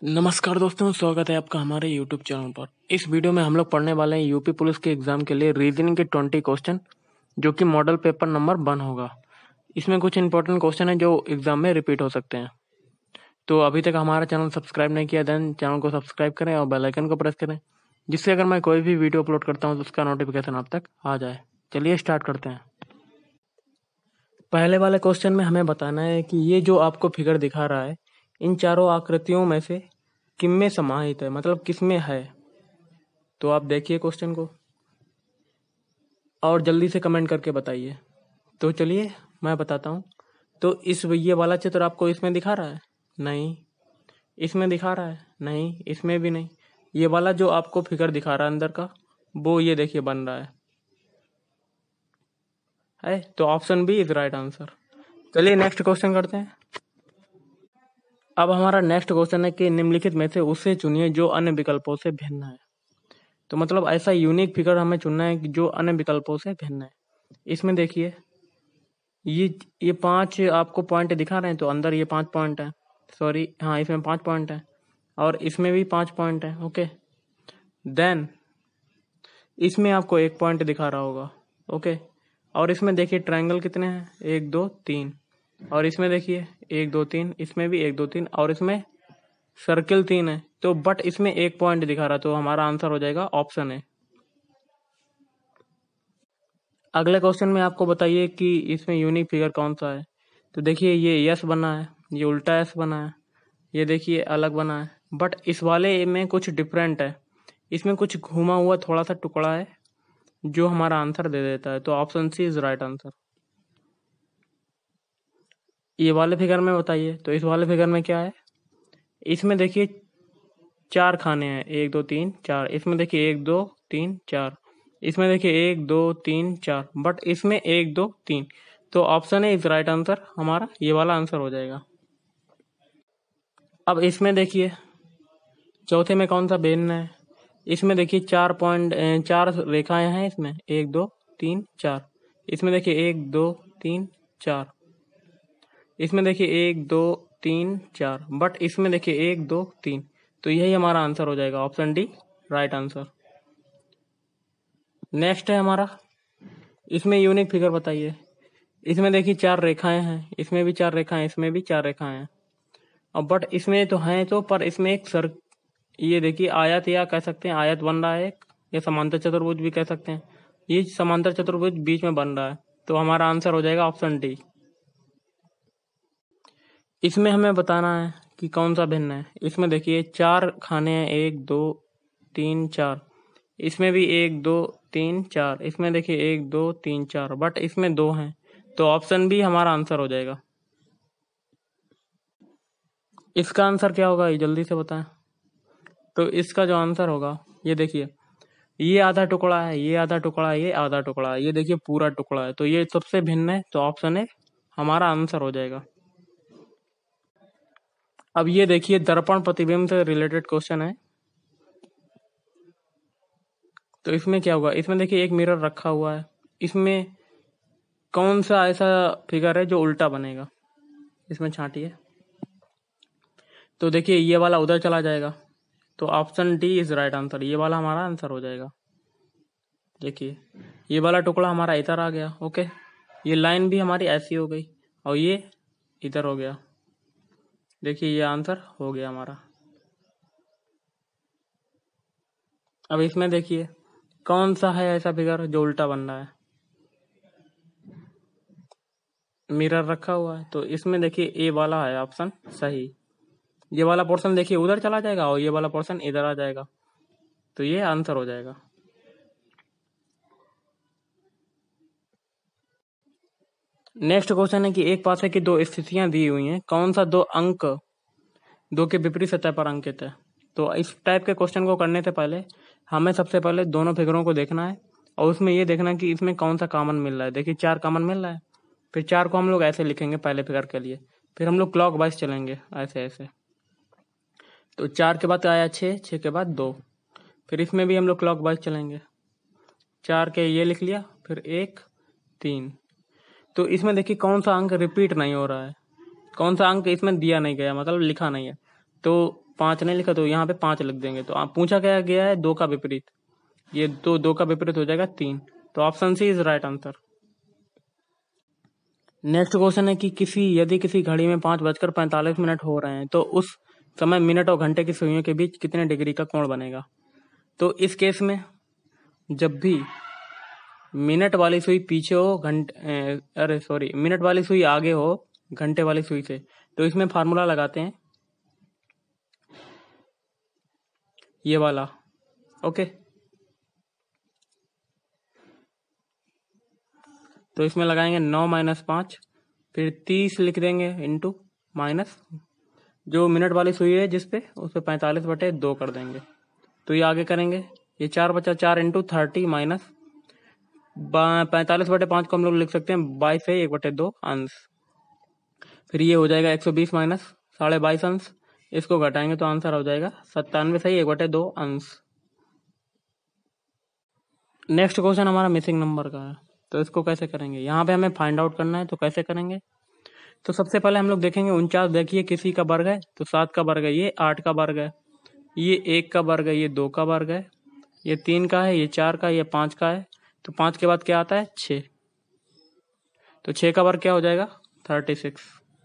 नमस्कार दोस्तों, स्वागत है आपका हमारे YouTube चैनल पर। इस वीडियो में हम लोग पढ़ने वाले हैं यूपी पुलिस के एग्जाम के लिए रीजनिंग के 20 क्वेश्चन, जो कि मॉडल पेपर नंबर 1 होगा। इसमें कुछ इंपॉर्टेंट क्वेश्चन है जो एग्जाम में रिपीट हो सकते हैं। तो अभी तक हमारा चैनल सब्सक्राइब नहीं किया, देन चैनल को सब्सक्राइब करें और बेल आइकन को प्रेस करें, जिससे अगर मैं कोई भी वीडियो अपलोड करता हूँ तो उसका नोटिफिकेशन आप तक आ जाए। चलिए स्टार्ट करते हैं। पहले वाले क्वेश्चन में हमें बताना है कि ये जो आपको फिगर दिखा रहा है, इन चारों आकृतियों में से किन में समाहित है, मतलब किस में है। तो आप देखिए क्वेश्चन को और जल्दी से कमेंट करके बताइए। तो चलिए मैं बताता हूँ। तो ये वाला चित्र आपको इसमें दिखा रहा है? नहीं। इसमें दिखा रहा है? नहीं। इसमें भी नहीं। ये वाला जो आपको फिगर दिखा रहा है अंदर का, वो ये देखिए बन रहा है। तो option B is right answer. चलिए नेक्स्ट क्वेश्चन करते हैं। अब हमारा नेक्स्ट क्वेश्चन है कि निम्नलिखित में से उसे चुनिए जो अन्य विकल्पों से भिन्न है। तो मतलब ऐसा यूनिक फिगर हमें चुनना है कि जो अन्य विकल्पों से भिन्न है। इसमें देखिए ये 5 आपको पॉइंट दिखा रहे हैं, तो अंदर ये 5 पॉइंट है। सॉरी, हाँ, इसमें 5 पॉइंट है और इसमें भी 5 पॉइंट है। ओके, देन इसमें आपको 1 पॉइंट दिखा रहा होगा। ओके, और इसमें देखिए ट्रायंगल कितने हैं? 1 2 3। और इसमें देखिए 1 2 3, इसमें भी 1 2 3, और इसमें सर्किल 3 है। तो बट इसमें 1 पॉइंट दिखा रहा, तो हमारा आंसर हो जाएगा ऑप्शन है। अगले क्वेश्चन में आपको बताइए कि इसमें यूनिक फिगर कौन सा है। तो देखिए ये यस बना है, ये उल्टा एस बना है, ये देखिए अलग बना है। बट इस वाले में कुछ डिफरेंट है, इसमें कुछ घुमा हुआ थोड़ा सा टुकड़ा है जो हमारा आंसर दे देता है। तो option C is right answer. ये वाले फिगर में बताइए। तो इस वाले फिगर में क्या है? इसमें देखिए 4 खाने हैं, 1 2 3 4। इसमें देखिए 1 2 3 4। इसमें देखिए 1 2 3 4, बट इसमें 1 2 3। तो ऑप्शन है इज राइट आंसर, हमारा ये वाला आंसर हो जाएगा। अब इसमें देखिए चौथे में कौन सा भिन्न है। इसमें देखिए 4 रेखाएं हैं, इसमें 1 2 3 4। इसमें देखिए 1 2 3 4। इसमें देखिए 1 2 3 4, बट इसमें देखिए 1 2 3। तो यही हमारा आंसर हो जाएगा, option D right answer. Next है हमारा, इसमें यूनिक फिगर बताइए। इसमें देखिए 4 रेखाएं हैं, इसमें भी 4 रेखाएं, इसमें भी 4 रेखाएं हैं। अब बट इसमें तो हैं, तो पर इसमें एक ये देखिए आयत, या कह सकते हैं आयत बन रहा है एक, या समांतर चतुर्भुज भी कह सकते हैं। ये समांतर चतुर्भुज बीच में बन रहा है, तो हमारा आंसर हो जाएगा ऑप्शन डी। इसमें हमें बताना है कि कौन सा भिन्न है। इसमें देखिए 4 खाने हैं, 1 2 3 4। इसमें भी 1 2 3 4। इसमें देखिए 1 2 3 4, बट इसमें 2 हैं। तो ऑप्शन बी हमारा आंसर हो जाएगा। इसका आंसर क्या होगा, ये जल्दी से बताएं। तो इसका जो आंसर होगा, ये देखिए ये आधा टुकड़ा है, ये आधा टुकड़ा है, ये आधा टुकड़ा है, ये देखिए पूरा टुकड़ा है। तो ये सबसे भिन्न है, तो ऑप्शन ए हमारा आंसर हो जाएगा। अब ये देखिए दर्पण प्रतिबिंब से रिलेटेड क्वेश्चन है। तो इसमें क्या होगा, इसमें देखिए एक मिरर रखा हुआ है। इसमें कौन सा ऐसा फिगर है जो उल्टा बनेगा? इसमें छांटिए। तो देखिए ये वाला उधर चला जाएगा, तो option D is right answer. ये वाला हमारा आंसर हो जाएगा। देखिए ये वाला टुकड़ा हमारा इधर आ गया। ओके, ये लाइन भी हमारी ऐसी हो गई और ये इधर हो गया। देखिए ये आंसर हो गया हमारा। अब इसमें देखिए कौन सा है ऐसा फिगर जो उल्टा बन रहा है। मिरर रखा हुआ है, तो इसमें देखिए ए वाला है ऑप्शन सही। ये वाला पोर्शन देखिए उधर चला जाएगा और ये वाला पोर्शन इधर आ जाएगा, तो ये आंसर हो जाएगा। नेक्स्ट क्वेश्चन है कि एक पासे की 2 स्थितियां दी हुई हैं, कौन सा 2 अंक 2 के विपरीत सतह पर अंकित है। तो इस टाइप के क्वेश्चन को करने से पहले हमें सबसे पहले दोनों फिगरों को देखना है और उसमें ये देखना कि इसमें कौन सा कॉमन मिल रहा है। देखिए 4 कॉमन मिल रहा है, फिर 4 को हम लोग ऐसे लिखेंगे पहले फिगर के लिए, फिर हम लोग क्लॉक वाइज चलेंगे ऐसे ऐसे। तो 4 के बाद आया 6, 6 के बाद 2, फिर इसमें भी हम लोग क्लॉक वाइज चलेंगे। 4 के ये लिख लिया, फिर 1 3। तो इसमें देखिए कौन सा अंक रिपीट नहीं हो रहा है, कौन सा अंक इसमें दिया नहीं गया, मतलब लिखा नहीं है। तो 5 नहीं लिखा तो यहाँ पे 5 लिख देंगे। तो आप पूछा क्या गया है 2 का विपरीत, ये 2 का विपरीत हो जाएगा 3। तो option C is right answer. Next question है कि यदि किसी घड़ी में 5:45 हो रहे हैं तो उस समय मिनट और घंटे की सुइयों के बीच कितने डिग्री का कोण बनेगा। तो इस केस में जब भी मिनट वाली सुई पीछे हो मिनट वाली सुई आगे हो घंटे वाली सुई से, तो इसमें फार्मूला लगाते हैं ये वाला। ओके, तो इसमें लगाएंगे 9 - 5, फिर 30 लिख देंगे इंटू माइनस जो मिनट वाली सुई है जिसपे उस पर 45/2 कर देंगे। तो ये आगे करेंगे, ये 4 बचा 4 इंटू 30 माइनस 45/5 को हम लोग लिख सकते हैं 22 से 1/2 अंश। फिर ये हो जाएगा 120 माइनस 22.5 अंश, इसको घटाएंगे तो आंसर हो जाएगा 97 से 1/2 अंश। नेक्स्ट क्वेश्चन हमारा मिसिंग नंबर का है, तो इसको कैसे करेंगे, यहाँ पे हमें फाइंड आउट करना है। तो कैसे करेंगे, तो सबसे पहले हम लोग देखेंगे 49 देखिए किसी का वर्ग है, तो 7 का वर्ग है, ये 8 का वर्ग है, ये 1 का वर्ग है, ये 2 का वर्ग है, ये 3 का है, ये 4 का, ये 5 का है। तो 5 के बाद क्या आता है 6, तो 6 का वर्ग क्या हो जाएगा 36।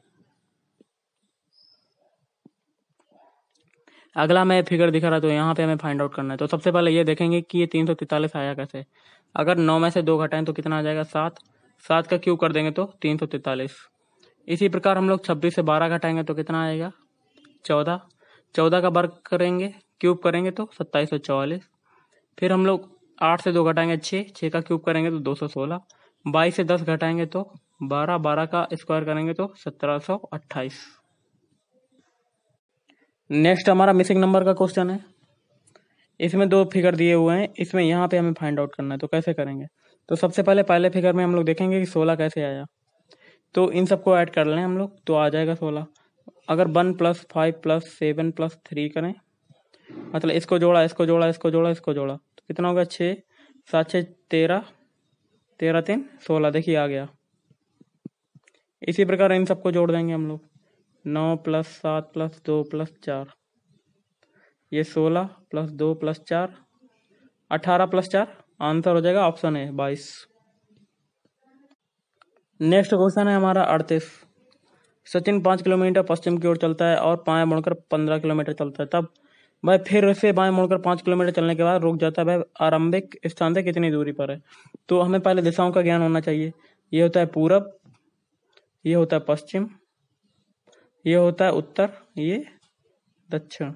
अगला मैं फिगर दिखा रहा तो यहाँ पे हमें फाइंड आउट करना है। तो सबसे पहले ये देखेंगे कि ये 343 आया कैसे। अगर 9 में से 2 घटाएं तो कितना आ जाएगा 7, 7 का क्यूब कर देंगे तो 343। इसी प्रकार हम लोग 26 से 12 घटाएंगे तो कितना आएगा 14, 14 का वर्ग करेंगे क्यूब करेंगे तो 2744। फिर हम लोग 8 से 2 घटाएंगे 6, 6 का क्यूब करेंगे तो 216, 22 से 10 घटाएंगे तो 12, 12 का स्क्वायर करेंगे तो 1728। नेक्स्ट हमारा मिसिंग नंबर का क्वेश्चन है, इसमें 2 फिगर दिए हुए हैं, इसमें यहाँ पे हमें फाइंड आउट करना है। तो कैसे करेंगे, तो सबसे पहले फिगर में हम लोग देखेंगे कि 16 कैसे आया। तो इन सबको ऐड कर लें हम लोग तो आ जाएगा 16। अगर 1 + 5 + 7 + 3 करें, मतलब इसको जोड़ा इसको जोड़ा इसको जोड़ा इसको जोड़ा तो कितना होगा 6, 7 6 13, 13 3 16, देखिए आ गया। इसी प्रकार इन सबको जोड़ देंगे हम लोग, 9 + 7 + 2 + 4, ये 16 + 2 + 4 18 + 4, आंसर हो जाएगा ऑप्शन है 22। नेक्स्ट क्वेश्चन है हमारा 38। सचिन 5 किलोमीटर पश्चिम की ओर चलता है और बाएं मुड़कर 15 किलोमीटर चलता है, तब वह फिर से बाएं मुड़कर 5 किलोमीटर चलने के बाद रुक जाता है, वह आरंभिक स्थान से कितनी दूरी पर है। तो हमें पहले दिशाओं का ज्ञान होना चाहिए। ये होता है पूरब, ये होता है पश्चिम, ये होता है उत्तर, ये दक्षिण।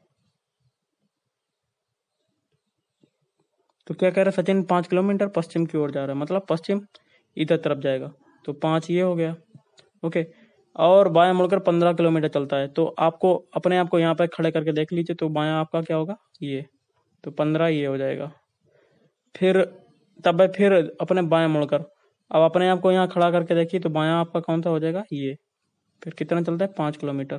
तो क्या कह रहा है सचिन 5 किलोमीटर पश्चिम की ओर जा रहा है, मतलब पश्चिम इधर तरफ जाएगा, तो 5 ये हो गया। ओके, और बाएं मुड़कर 15 किलोमीटर चलता है, तो आपको अपने आप को यहाँ पे खड़े करके देख लीजिए, तो बायां आपका क्या होगा ये, तो 15 ये हो जाएगा। फिर तब फिर अपने बाएं मुड़कर अब अपने आप को यहाँ खड़ा करके देखिए, तो बायां आपका कौन सा हो जाएगा ये। फिर कितना चलता है 5 किलोमीटर,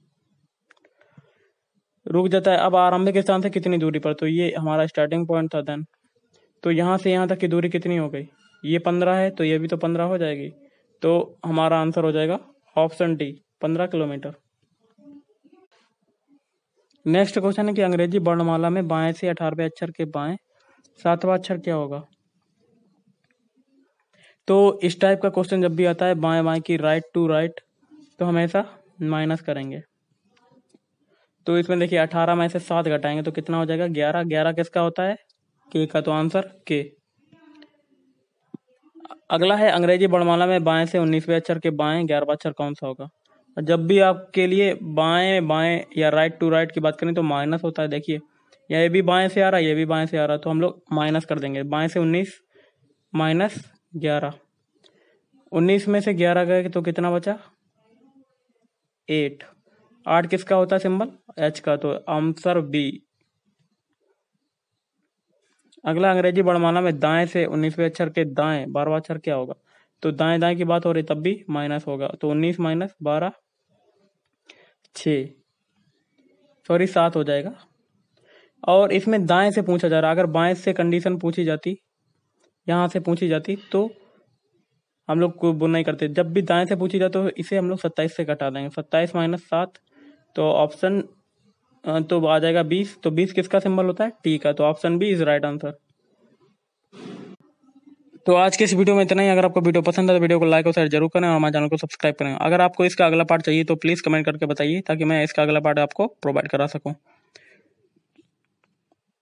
रुक जाता है। अब आरंभिक स्थान से कितनी दूरी पर, तो ये हमारा स्टार्टिंग पॉइंट था देन, तो यहाँ से यहाँ तक की दूरी कितनी हो गई, ये 15 है, तो ये भी तो 15 हो जाएगी। तो हमारा आंसर हो जाएगा option D 15 kilometre. Next question है कि अंग्रेजी वर्णमाला में बाएं से 18वें अक्षर के बाएं 7वां अक्षर क्या होगा। तो इस टाइप का क्वेश्चन जब भी आता है बाएं बाएं की राइट टू राइट, तो हमेशा माइनस करेंगे। तो इसमें देखिए 18 में से 7 घटाएंगे तो कितना हो जाएगा 11, 11 किसका होता है के का, तो आंसर के। अगला है अंग्रेजी वर्णमाला में बाएं से 19वें अक्षर के बाएं 11वां अक्षर कौन सा होगा। जब भी आपके लिए बाएं बाएं या राइट टू राइट की बात करें तो माइनस होता है। देखिए ये भी बाएं से आ रहा है, ये भी बाएं से आ रहा है, तो हम लोग माइनस कर देंगे। बाएं से 19 माइनस 11, 19 में से 11 गए तो कितना बचा 8, 8 किसका होता है सिंबल एच का, तो आंसर बी। अगला अंग्रेजी वर्णमाला में दाएं से 19वें अक्षर के दाएं 12वां अक्षर क्या होगा। तो दाएं दाएं की बात हो रही तब भी माइनस होगा, तो 19 माइनस 12 6 सॉरी 7 हो जाएगा। और इसमें दाएं से पूछा जा रहा, अगर बाएं से कंडीशन पूछी जाती यहाँ से पूछी जाती तो हम लोग को वो नहीं करते। जब भी दाएं से पूछी जाती तो इसे हम लोग 27 से घटा देंगे, 27 माइनस 7, तो ऑप्शन तो आ जाएगा 20। तो 20 किसका सिंबल होता है? टी का। तो option B is right answer. तो आज के इस वीडियो में इतना ही। अगर आपको वीडियो पसंद है तो वीडियो को लाइक और शेयर जरूर करें और हमारे चैनल को सब्सक्राइब करें। अगर आपको इसका अगला पार्ट चाहिए तो प्लीज कमेंट करके बताइए ताकि मैं इसका अगला पार्ट आपको प्रोवाइड करा सकूं।